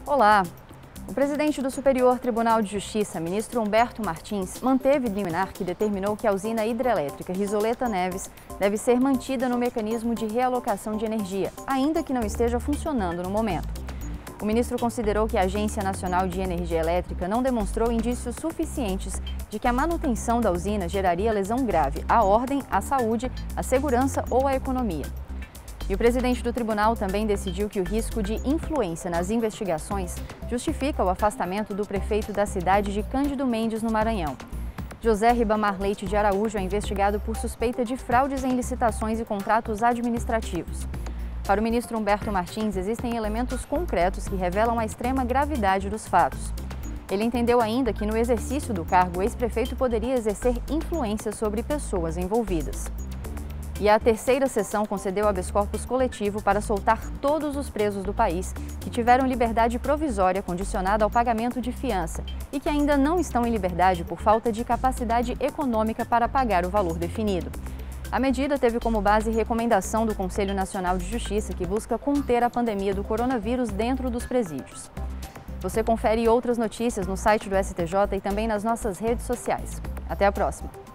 Olá! O presidente do Superior Tribunal de Justiça, ministro Humberto Martins, manteve liminar que determinou que a usina hidrelétrica Risoleta Neves deve ser mantida no mecanismo de realocação de energia, ainda que não esteja funcionando no momento. O ministro considerou que a Agência Nacional de Energia Elétrica não demonstrou indícios suficientes de que a manutenção da usina geraria lesão grave à ordem, à saúde, à segurança ou à economia. E o presidente do tribunal também decidiu que o risco de influência nas investigações justifica o afastamento do prefeito da cidade de Cândido Mendes, no Maranhão. José Ribamar Leite de Araújo é investigado por suspeita de fraudes em licitações e contratos administrativos. Para o ministro Humberto Martins, existem elementos concretos que revelam a extrema gravidade dos fatos. Ele entendeu ainda que no exercício do cargo, o ex-prefeito poderia exercer influência sobre pessoas envolvidas. E a terceira sessão concedeu habeas corpus coletivo para soltar todos os presos do país que tiveram liberdade provisória condicionada ao pagamento de fiança e que ainda não estão em liberdade por falta de capacidade econômica para pagar o valor definido. A medida teve como base recomendação do Conselho Nacional de Justiça, que busca conter a pandemia do coronavírus dentro dos presídios. Você confere outras notícias no site do STJ e também nas nossas redes sociais. Até a próxima!